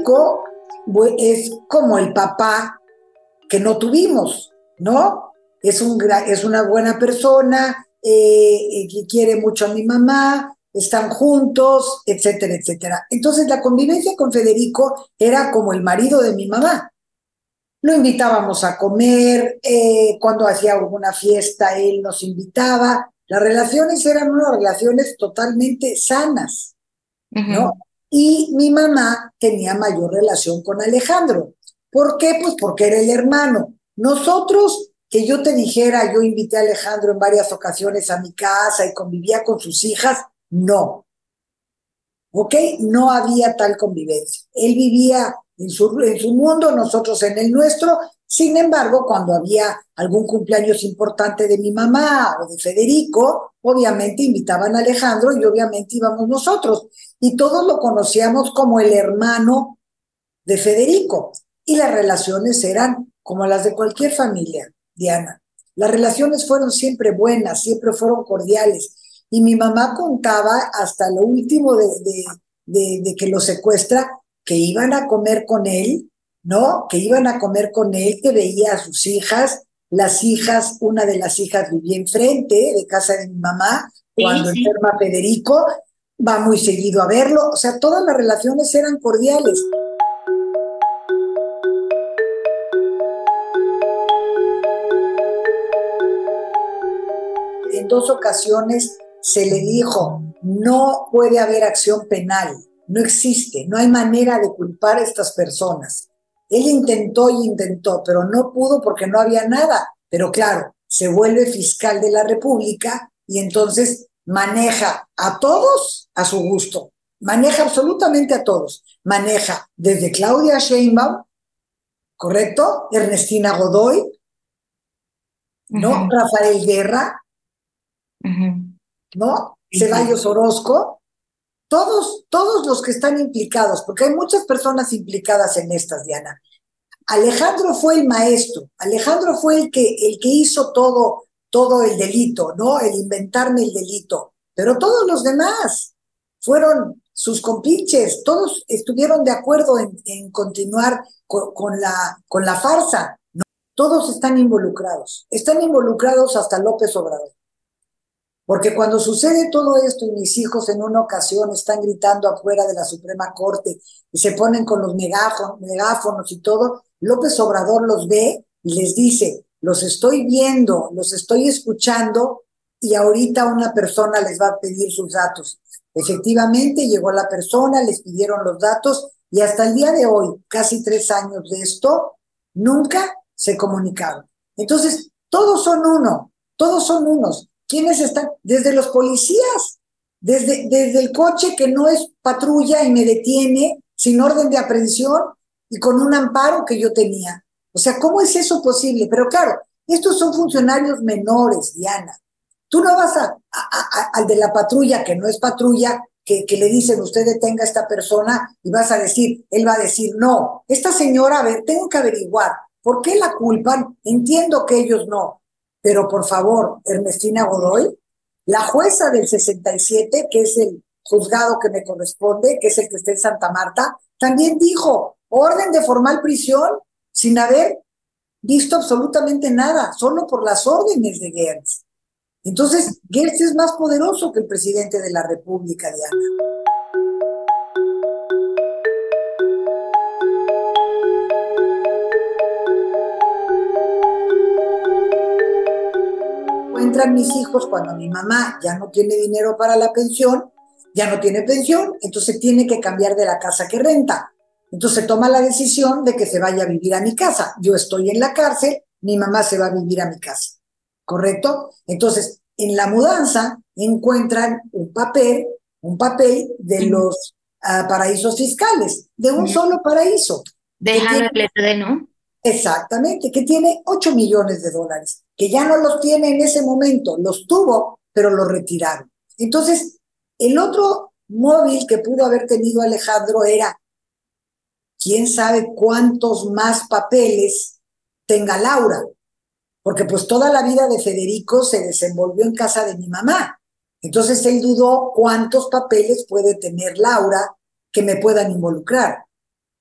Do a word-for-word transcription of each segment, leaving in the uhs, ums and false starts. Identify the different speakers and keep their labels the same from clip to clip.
Speaker 1: Federico es como el papá que no tuvimos, ¿no? Es, un, es una buena persona, eh, que quiere mucho a mi mamá, están juntos, etcétera, etcétera. Entonces la convivencia con Federico era como el marido de mi mamá. Lo invitábamos a comer, eh, cuando hacía alguna fiesta él nos invitaba. Las relaciones eran unas relaciones totalmente sanas, ¿no?
Speaker 2: Ujú.
Speaker 1: Y mi mamá tenía mayor relación con Alejandro. ¿Por qué? Pues porque era el hermano. Nosotros, que yo te dijera, yo invité a Alejandro en varias ocasiones a mi casa y convivía con sus hijas, no. ¿Ok? No había tal convivencia. Él vivía en su, en su mundo, nosotros en el nuestro. Sin embargo, cuando había algún cumpleaños importante de mi mamá o de Federico, obviamente invitaban a Alejandro y obviamente íbamos nosotros. Y todos lo conocíamos como el hermano de Federico. Y las relaciones eran como las de cualquier familia, Diana. Las relaciones fueron siempre buenas, siempre fueron cordiales. Y mi mamá contaba hasta lo último de, de, de, de que lo secuestra, que iban a comer con él, ¿no? Que iban a comer con él, que veía a sus hijas, las hijas, una de las hijas vivía enfrente de casa de mi mamá,
Speaker 2: Sí,
Speaker 1: cuando
Speaker 2: sí.
Speaker 1: enferma Federico, va muy seguido a verlo, o sea, todas las relaciones eran cordiales. En dos ocasiones se le dijo, no puede haber acción penal, no existe, no hay manera de culpar a estas personas. Él intentó y intentó, pero no pudo porque no había nada. Pero claro, se vuelve fiscal de la República y entonces maneja a todos a su gusto, maneja absolutamente a todos, maneja desde Claudia Sheinbaum, ¿correcto? Ernestina Godoy, ¿no?
Speaker 2: Ujú,
Speaker 1: Rafael Guerra,
Speaker 2: ujú.
Speaker 1: ¿no?
Speaker 2: Sí, sí.
Speaker 1: Ceballos Orozco, todos, todos los que están implicados, porque hay muchas personas implicadas en estas, Diana. Alejandro fue el maestro, Alejandro fue el que, el que hizo todo, todo el delito, ¿no? El inventarme el delito, pero todos los demás fueron sus compinches, todos estuvieron de acuerdo en, en continuar con, con, la, con la farsa, ¿no? Todos están involucrados, están involucrados hasta López Obrador. Porque cuando sucede todo esto y mis hijos en una ocasión están gritando afuera de la Suprema Corte y se ponen con los megáfonos, megáfonos y todo, López Obrador los ve y les dice, los estoy viendo, los estoy escuchando y ahorita una persona les va a pedir sus datos. Efectivamente, llegó la persona, les pidieron los datos y hasta el día de hoy, casi tres años de esto, nunca se comunicaron. Entonces, todos son uno, todos son unos. ¿Quiénes están? Desde los policías, desde, desde el coche que no es patrulla y me detiene sin orden de aprehensión y con un amparo que yo tenía. O sea, ¿cómo es eso posible? Pero claro, estos son funcionarios menores, Diana. Tú no vas a, a, a, al de la patrulla, que no es patrulla, que, que, le dicen, usted detenga a esta persona y vas a decir, él va a decir, no, esta señora, a ver, tengo que averiguar, ¿por qué la culpan? Entiendo que ellos no, pero por favor, Ernestina Godoy, la jueza del sesenta y siete, que es el juzgado que me corresponde, que es el que está en Santa Marta, también dijo, orden de formal prisión sin haber visto absolutamente nada, solo por las órdenes de Gertz. Entonces, Gertz es más poderoso que el presidente de la República, Diana. Encuentran mis hijos cuando mi mamá ya no tiene dinero para la pensión, ya no tiene pensión, entonces tiene que cambiar de la casa que renta. Entonces toma la decisión de que se vaya a vivir a mi casa. Yo estoy en la cárcel, mi mamá se va a vivir a mi casa. ¿Correcto? Entonces, en la mudanza encuentran un papel, un papel de
Speaker 2: Ujú,
Speaker 1: los uh, paraísos fiscales, de un
Speaker 2: ujú.
Speaker 1: solo paraíso, que
Speaker 2: Déjalo
Speaker 1: tiene
Speaker 2: el L T D, ¿no?
Speaker 1: exactamente, que tiene ocho millones de dólares, que ya no los tiene en ese momento, los tuvo, pero los retiraron. Entonces, el otro móvil que pudo haber tenido Alejandro era, quién sabe cuántos más papeles tenga Laura, porque pues toda la vida de Federico se desenvolvió en casa de mi mamá. Entonces él dudó cuántos papeles puede tener Laura que me puedan involucrar.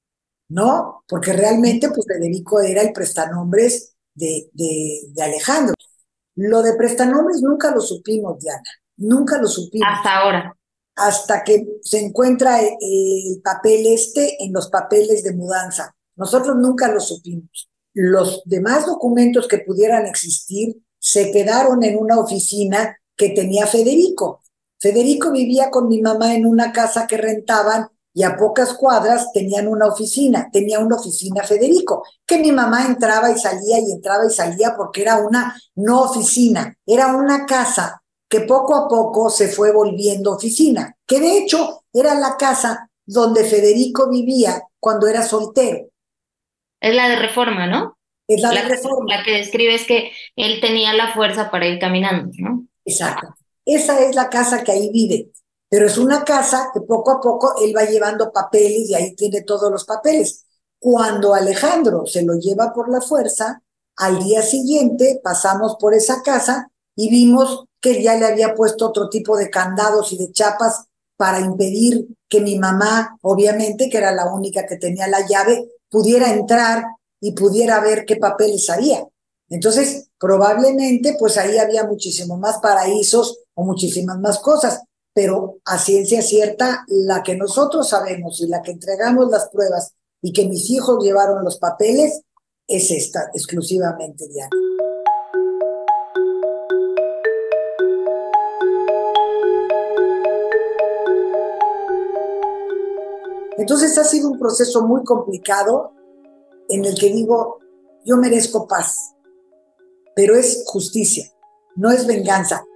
Speaker 1: ¿no? Porque realmente, pues Federico era el prestanombres de, de, de Alejandro. Lo de prestanombres nunca lo supimos, Diana, nunca lo
Speaker 2: Hasta
Speaker 1: supimos,
Speaker 2: ahora.
Speaker 1: hasta que se encuentra eh, el papel este en los papeles de mudanza. Nosotros nunca lo supimos. Los demás documentos que pudieran existir se quedaron en una oficina que tenía Federico. Federico vivía con mi mamá en una casa que rentaban y a pocas cuadras tenían una oficina, tenía una oficina Federico, que mi mamá entraba y salía y entraba y salía porque era una no oficina, era una casa que poco a poco se fue volviendo oficina, que de hecho era la casa donde Federico vivía cuando era soltero,
Speaker 2: Es la de Reforma, ¿no?
Speaker 1: es la de
Speaker 2: La que,
Speaker 1: Reforma,
Speaker 2: la que describe es que él tenía la fuerza para ir caminando, ¿no?
Speaker 1: exacto. Esa es la casa que ahí vive, pero es una casa que poco a poco él va llevando papeles y ahí tiene todos los papeles. Cuando Alejandro se lo lleva por la fuerza, al día siguiente pasamos por esa casa y vimos que ya le había puesto otro tipo de candados y de chapas para impedir que mi mamá, obviamente, que era la única que tenía la llave, pudiera entrar y pudiera ver qué papeles había. Entonces, probablemente, pues ahí había muchísimo más paraísos o muchísimas más cosas, pero a ciencia cierta, la que nosotros sabemos y la que entregamos las pruebas y que mis hijos llevaron los papeles, es esta exclusivamente, Diana. Entonces ha sido un proceso muy complicado en el que digo, yo merezco paz, pero es justicia, no es venganza.